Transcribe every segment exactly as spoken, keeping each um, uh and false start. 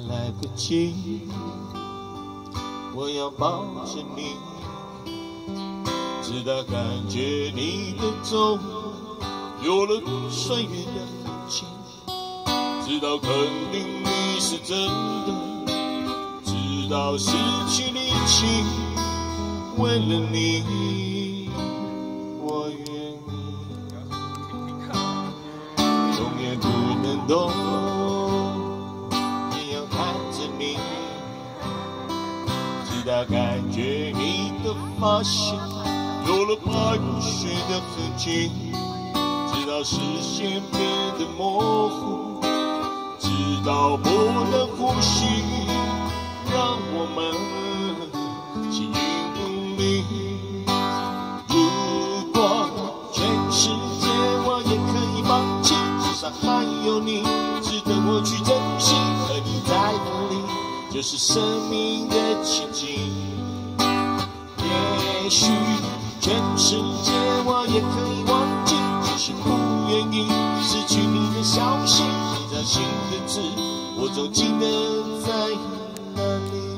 来不及，我要抱着你，直到感觉你的走有了岁月的痕迹，直到肯定你是真的，直到失去力气，为了你，我愿意，动也不能动，也要看着你，直到感觉你的发线有了白雪的痕迹，直到视线变得模糊，直到不能呼吸，让我们形影不离。如果全世界我也可以放弃，至少还有你值得我去珍惜，和你在哪里就是生命的奇迹。也许全世界我也可以忘记，只是不愿意失去你的消息，你掌心的字我总记得在哪里。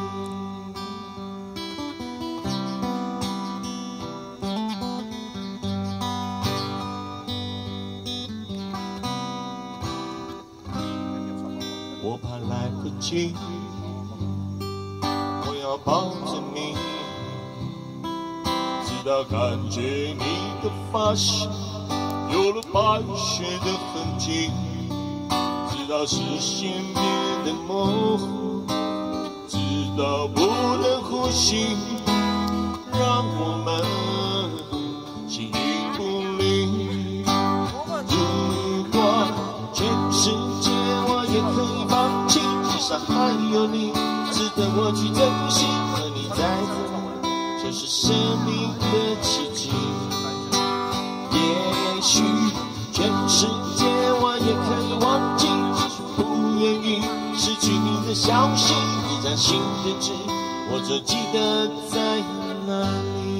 我怕来不及，我要抱着你，直到感觉你的发线有了白雪的痕迹，直到视线变得模糊，直到不能呼吸，让我们形影不离。如果全世界我也可以放弃，至少还有你值得我去珍惜，和你在这里就是生命的奇迹。也许全世界我也可以忘记，只是不愿意失去你的消息，一张新的纸我总记得在哪里。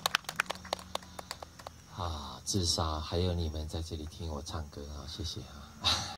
啊，至少还有你们在这里听我唱歌啊，谢谢啊。